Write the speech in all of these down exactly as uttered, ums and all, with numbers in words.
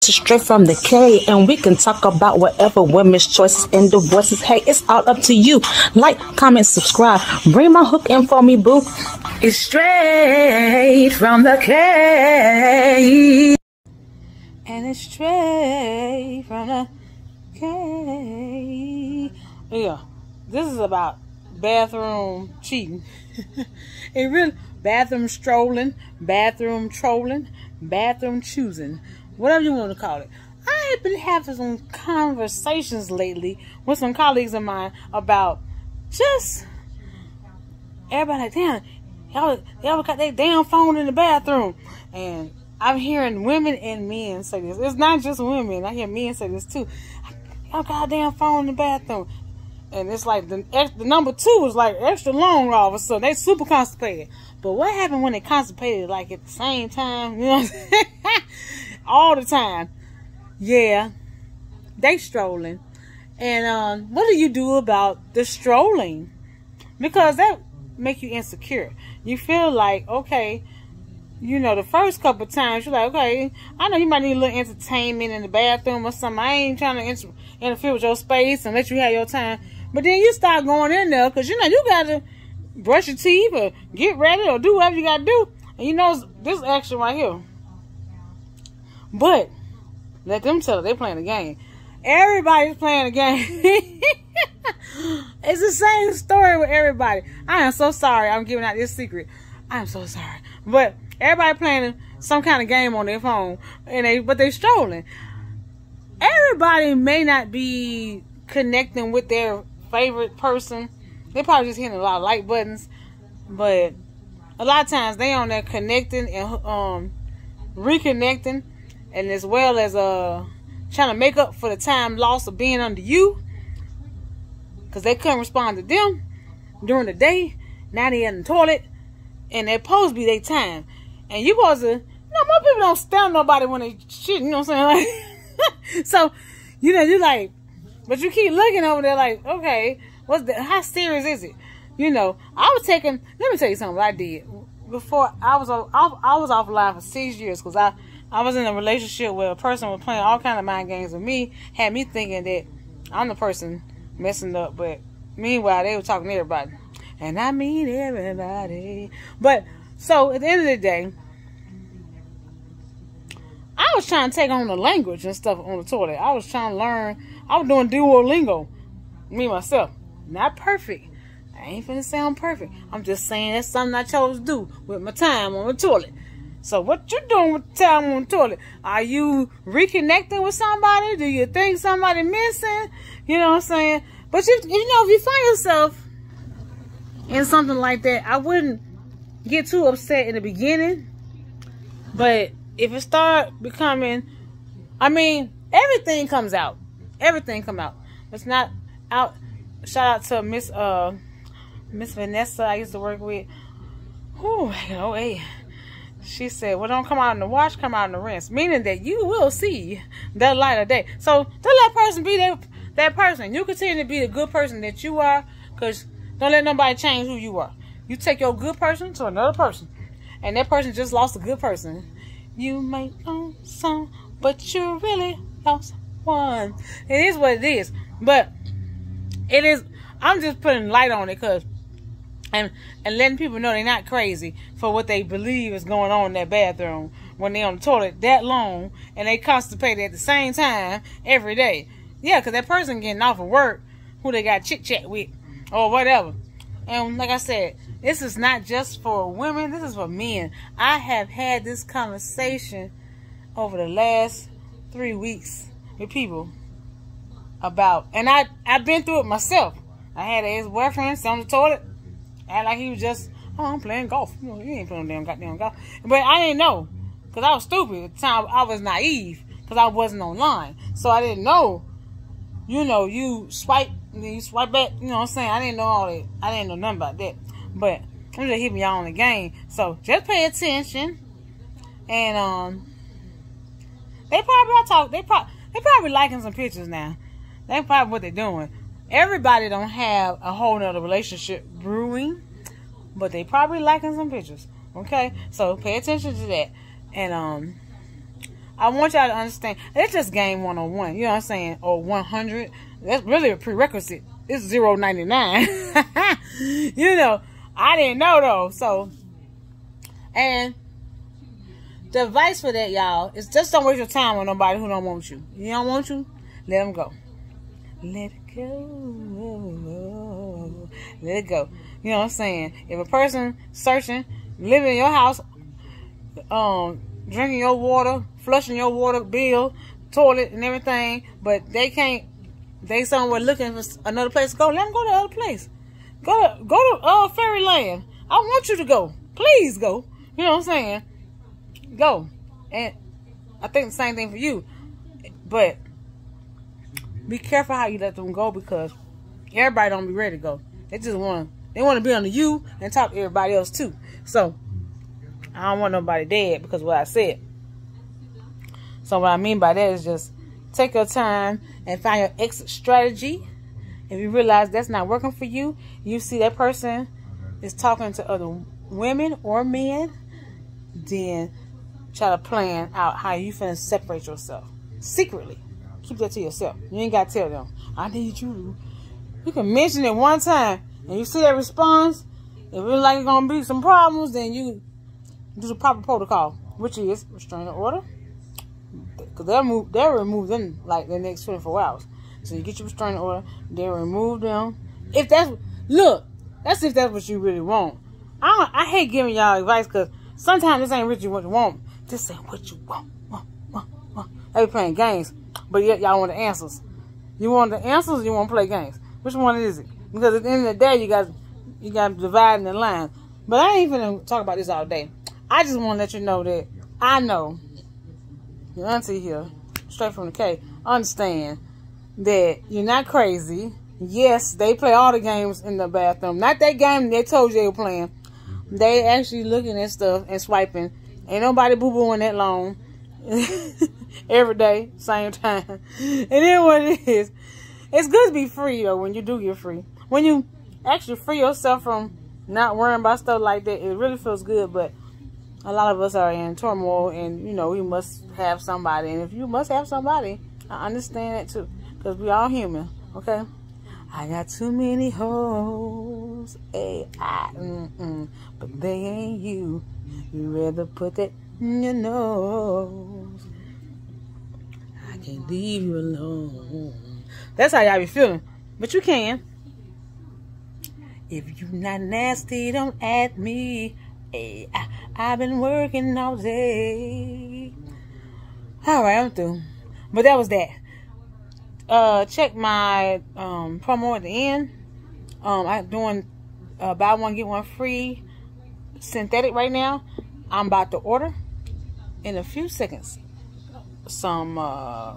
Straight from the K, and we can talk about whatever women's choices and divorces. Hey, it's all up to you. Like, comment, subscribe. Bring my hook in for me, boo. It's straight from the K, and it's straight from the K. Yeah, this is about bathroom cheating. It really bathroom strolling, bathroom trolling, bathroom choosing. Whatever you want to call it. I have been having some conversations lately with some colleagues of mine about just everybody like, damn, y'all, y'all got that damn phone in the bathroom. And I'm hearing women and men say this. It's not just women. I hear men say this too. Y'all got a damn phone in the bathroom. And it's like the, the number two is like extra long all of a sudden. They super constipated. But what happened when they constipated like at the same time? You know what I'm saying? All the time. Yeah, they strolling. And um, what do you do about the strolling? Because that make you insecure. You feel like, okay, you know, the first couple of times you're like, okay, I know you might need a little entertainment in the bathroom or something. I ain't trying to inter interfere with your space and let you have your time. But then you start going in there because, you know, you got to brush your teeth or get ready or do whatever you got to do. And you know, this action right here. But let them tell it. They're playing a game. Everybody's playing a game. It's the same story with everybody. I am so sorry I'm giving out this secret. I am so sorry. But everybody playing some kind of game on their phone. and they But they strolling. Everybody may not be connecting with their favorite person. They probably just hitting a lot of like buttons. But a lot of times they on there connecting and um reconnecting. And as well as uh, trying to make up for the time lost of being under you. Because they couldn't respond to them during the day. Now they in the toilet. And they're supposed to be their time. And you supposed to... You know, most people don't stare nobody when they shit. You know what I'm saying? Like, so, you know, you like... But you keep looking over there like, okay, what's the, how serious is it? You know, I was taking... Let me tell you something what I did. Before, I was, off, I was offline for six years because I... I was in a relationship where a person was playing all kind of mind games with me, had me thinking that I'm the person messing up, but meanwhile they were talking to everybody. And I mean everybody. But, so, at the end of the day, I was trying to take on the language and stuff on the toilet. I was trying to learn, I was doing Duolingo, me myself. Not perfect. I ain't finna say I'm perfect. I'm just saying that's something I chose to do with my time on the toilet. So what you doing with the time on the toilet? Are you reconnecting with somebody? Do you think somebody missing? You know what I'm saying? But you, you know, if you find yourself in something like that, I wouldn't get too upset in the beginning. But if it start becoming, I mean, everything comes out. Everything come out. It's not out. Shout out to Miss uh Miss Vanessa I used to work with. Whew, oh hey. She said, well, don't come out in the wash, come out in the rinse. Meaning that you will see that light of day. So, don't let that person be that, that person. You continue to be the good person that you are. Because don't let nobody change who you are. You take your good person to another person. And that person just lost a good person. You may own some, but you really lost one. It is what it is. But, it is, I'm just putting light on it because And, and letting people know they're not crazy for what they believe is going on in that bathroom when they're on the toilet that long and they constipated at the same time every day. Yeah, because that person getting off of work who they got chit-chat with or whatever. And like I said, this is not just for women. This is for men. I have had this conversation over the last three weeks with people about, and I, I've been through it myself. I had an ex-boyfriend sit on the toilet. Act like he was just, oh, I'm playing golf. You know, you ain't playing damn goddamn golf. But I didn't know. Because I was stupid. At the time, I was naive. Because I wasn't online. So I didn't know, you know, you swipe, and then you swipe back. You know what I'm saying? I didn't know all that. I didn't know nothing about that. But I'm just hitting y'all on the game. So just pay attention. And, um, they probably, I talk, they probably, they probably liking some pictures now. That's probably what they're doing. Everybody don't have a whole nother relationship brewing, but they probably liking some pictures. Okay, so pay attention to that. And um, I want y'all to understand. It's just game one on one. You know what I'm saying? Or one hundred. That's really a prerequisite. It's zero ninety-nine. You know, I didn't know though. So, and the advice for that, y'all, is just don't waste your time with nobody who don't want you. You don't want you? Let them go. Let it go. Let it go. You know what I'm saying? If a person searching, living in your house, um, drinking your water, flushing your water bill, toilet, and everything, but they can't, they somewhere looking for another place to go, let them go to the other place. Go to, go to uh, Fairyland. I want you to go. Please go. You know what I'm saying? Go. And I think the same thing for you. But be careful how you let them go, because everybody don't be ready to go. They just want to, they want to be under you and talk to everybody else too. So I don't want nobody dead because of what I said. So what I mean by that is just take your time and find your exit strategy. If you realize that's not working for you, you see that person is talking to other women or men, then try to plan out how you finna separate yourself secretly. Keep that to yourself. You ain't gotta tell them. I need you. You can mention it one time, and you see that response. If it's like it's gonna be some problems, then you do the proper protocol, which is restraining order. Because they'll move, they'll remove them like the next twenty-four hours. So you get your restraining order, they'll remove them. If that's, look, that's if that's what you really want. I don't, I hate giving y'all advice because sometimes this ain't really what you want. Just say what you want. want, want, want. They be playing games, but yet y'all want the answers. You want the answers or you want to play games? Which one is it? Because at the end of the day, you got you got to divide in the line. But I ain't finna talk about this all day. I just want to let you know that I know, your auntie here, straight from the K, understand that you're not crazy. Yes, they play all the games in the bathroom. Not that game they told you they were playing. They actually looking at stuff and swiping. Ain't nobody boo-booing that long. Every day, same time. And then what it is, it's good to be free though when you do get free. When you actually free yourself from not worrying about stuff like that, it really feels good. But a lot of us are in turmoil, and you know, we must have somebody. And if you must have somebody, I understand that too, because we all human. Okay, I got too many hoes, hey, I, mm -mm, but they ain't you. You rather put that in your nose. I can't leave you alone. That's how y'all be feeling, but you can. If you not nasty, don't add me. Hey, I, I've been working all day. All right, I'm through. But that was that. Uh, check my um promo at the end. Um, I'm doing uh, buy one get one free synthetic right now. I'm about to order in a few seconds some uh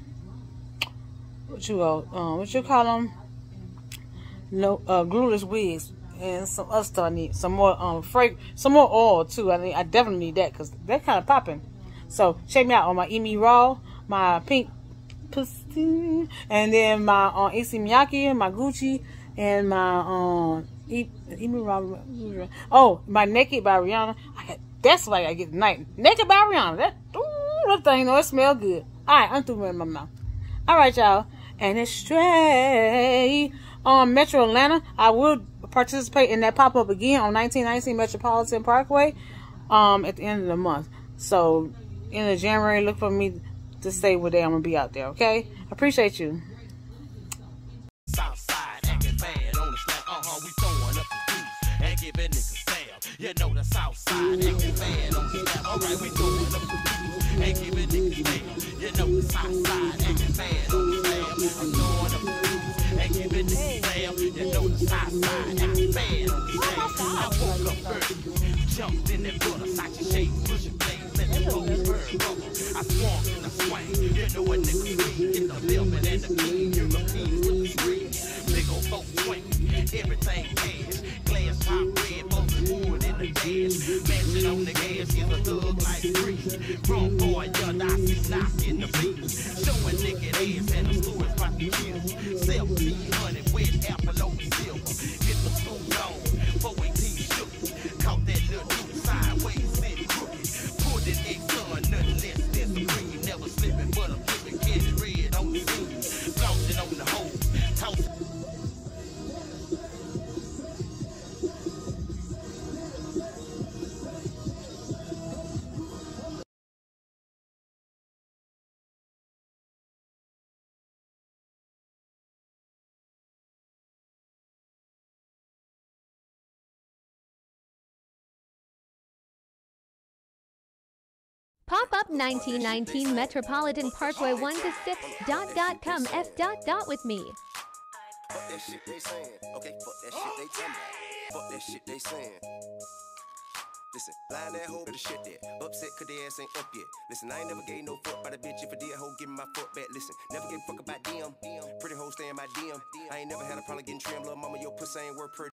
what you uh, uh what you call them no uh glueless wigs and some other stuff. I need some more um frag some more oil too. I need I definitely need that because they're kind of popping. So check me out on my Emi Raw, my pink pussy, and then my uh, A C Miyake, my Gucci, and my um e Emi Raw. Oh, my Naked by Rihanna. I got, that's why I get tonight. Naked by Rihanna. That ooh, that thing, know it smell good. All right, I'm through with my mouth. All right, y'all, and it's straight on Metro Atlanta. I will participate in that pop up again on nineteen nineteen Metropolitan Parkway um at the end of the month. So in the January, look for me to say what day I'm gonna be out there. Okay, appreciate you. Southside acting bad on the snap. Uh-huh, we throwing up the juice and giving niggas stab. You know the Southside acting bad on the snap. Alright, we throwing up the juice and giving niggas stab. You know the Southside acting bad on the snap. I'm throwing up the juice and giving niggas stab. You know the Southside acting bad on the snap. I woke up early, jumped in that butter, Sachi shade, pushing blades, let the road burn rubber. I swung and I swang, you know what niggas mean. In the building and the king, you're a king with the screen. Big ol' folk swing, everything cash. Glass top red, folks wood in the gas. Mansion on the gas, he's a thug like Grease. Wrong boy, young Nazi knock in the beat. Showing naked ass and the school is about to kill. seventeen hundred with apple on the silver. Get the school on, four eighteen shook. Caught that little dude sideways, sitting crooked. Pulled it, ex-son, nothing less than supreme. dripping, candy red on the scene. Flossing on the hoe, tossing. Pop up nineteen nineteen Metropolitan Parkway one to six dot dot come f dot dot with me. Fuck that shit they saying. Okay, fuck that shit they talking about. Fuck that shit they saying. Listen, line that hoe to the shit there. Upset cause they ass ain't up yet. Listen, I ain't never gave no fuck by the bitch. If I did, hoe give me my fuck back. Listen, never gave a fuck about them. Pretty hoe stay in my D M. I ain't never had a problem getting trimmed. Little mama, your pussy ain't worth per